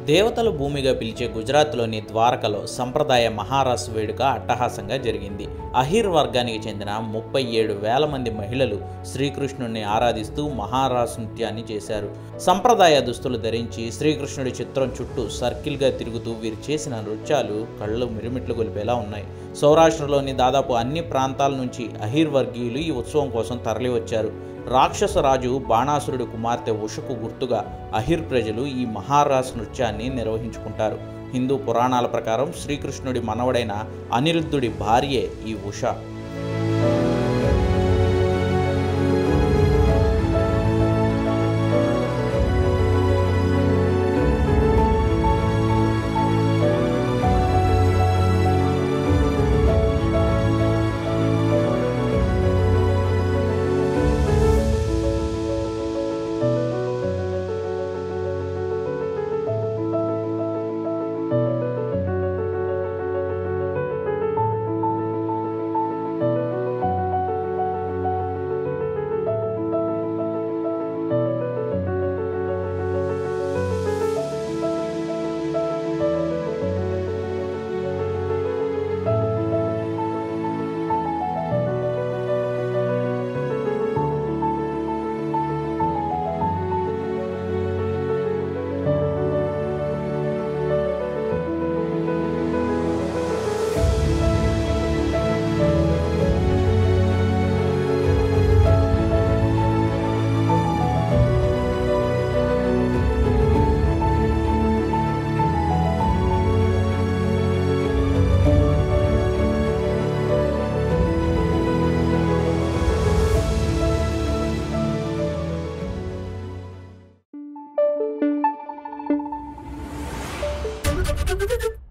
దేవతల భూమిగా పిలిచే గుజరాత్లోని ద్వారకలో సంప్రదాయ మహారాస్ వేడుక అట్టహాసంగా జరిగింది. అహిర్ వర్గానికి చెందిన 37,000 మంది మహిళలు శ్రీకృష్ణుడిని ఆరాధిస్తూ మహారాస్ నృత్యాన్ని చేశారు. సంప్రదాయ దుస్తులు ధరించి శ్రీకృష్ణుడి చిత్రం చుట్టూ సర్కిల్గా తిరుగుతూ వీరు చేసిన నృత్యాలు కళ్ళు మిరుమిట్లు గొలిపేలా ఉన్నాయి. సౌరాష్ట్రలోని దాదాపు అన్ని ప్రాంతాల నుంచి అహిర్ వర్గీయులు ఈ ఉత్సవం కోసం తరలివచ్చారు. రాక్షస రాజు బాణాసురుడి కుమార్తె ఉషకు గుర్తుగా అహిర్ ప్రజలు ఈ మహారాస్ నృత్యాన్ని నిర్వహించుకుంటారు. హిందూ పురాణాల ప్రకారం శ్రీకృష్ణుడి మనవడైన అనిరుద్ధుడి భార్యే ఈ ఉష. Thank you.